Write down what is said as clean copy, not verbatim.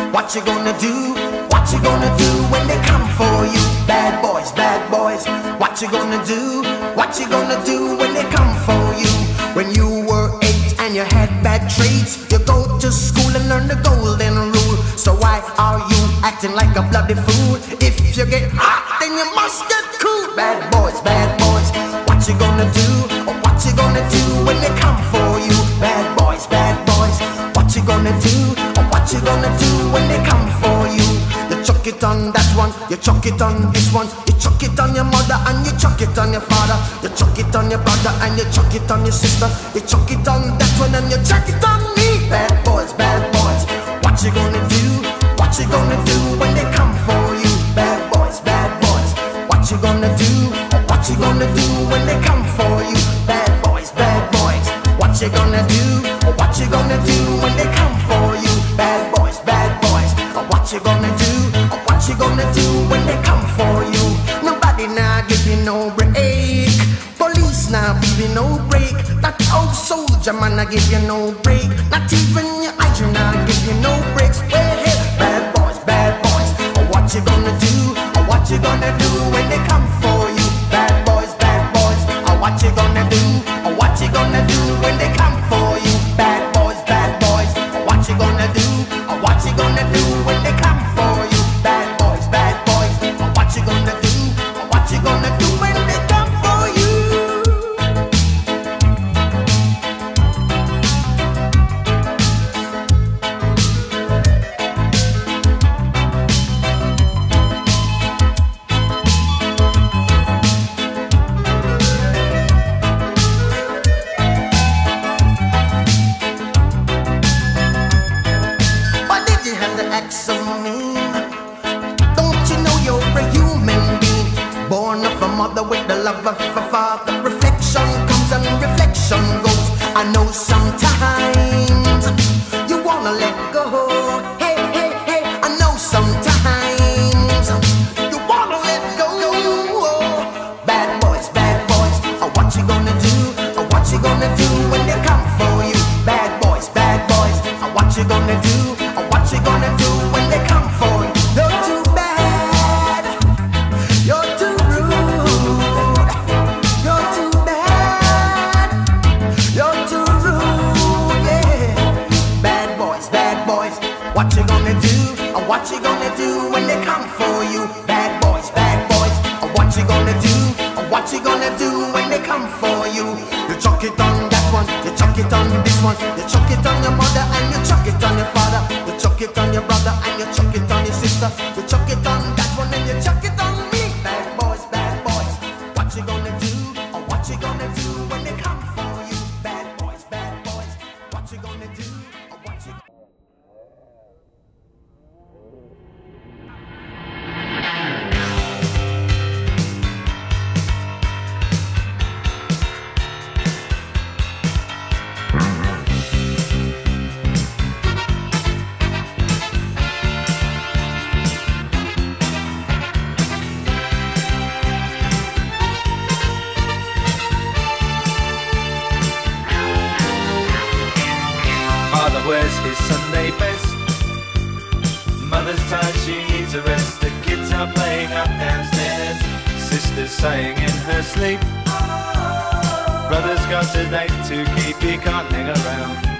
What you gonna do? What you gonna do when they come for you? Bad boys, bad boys. What you gonna do? What you gonna do when they come for you? When you were 8 and you had bad traits, you go to school and learn the golden rule. So why are you acting like a bloody fool? If you get hot, then you must get cool. Bad boys, bad boys. What you gonna do? Or what you gonna do when they come for you? Bad boys, bad boys. What you gonna do? Or what you gonna do when they come for you? You chuck it on that one, you chuck it on this one, you chuck it on your mother and you chuck it on your father, you chuck it on your brother and you chuck it on your sister, you chuck it on that one and you chuck it on me. Bad boys, bad boys. What you gonna do? What you gonna do when they come for you? Bad boys, bad boys. What you gonna do? What you gonna do when they come for you? Bad boys, bad boys. What you gonna do? What you gonna do when they come for you? Bad boys, bad boys. What you gonna do? What you gonna do when they come for you? Nobody now give you no break. Police now give you no break. That old soldier man I give you no break. Not even your eyes now give you no breaks. Well, hey, bad boys, bad boys. What you gonna do? What you gonna do when they come for you? Bad boys, bad boys. What you gonna do? What you gonna do when they come for you? Bad boys, bad boys. What you gonna do? What you gonna do when they come for you? Bad boys, bad boys. What you gonna do? What you gonna do when they come for you? Why did you have to act so mean? Don't you know you're a human being, born of a mother with the love of a father? Reflection comes and reflection goes. I know sometimes you wanna let go. Hey, hey, hey, I know sometimes you wanna let go. Bad boys, bad boys. What you gonna do? What you gonna do when they come for you? Bad boys, bad boys. What you gonna do? What you gonna do when they come for you? You're too bad. You're too rude. You're too bad. You're too rude, yeah. Bad boys, bad boys. What you gonna do? What you gonna do when they come for you? Bad boys, bad boys. What you gonna do? What you gonna do when they come for you? You chuck it on that one, you chuck it on this one, you chuck it on your mother and you chuck it on your father, you chuck it on your brother and you chuck it on your sister, you chuck it on that one and you chuck it on me. Bad boys, bad boys. What you gonna do? What you gonna do when they come for you? Bad boys, bad boys. What you gonna do? What you Father wears his Sunday best. Mother's tired, she needs a rest. The kids are playing up downstairs. Sister's sighing in her sleep. Brother's got a date to keep, he can't hang around.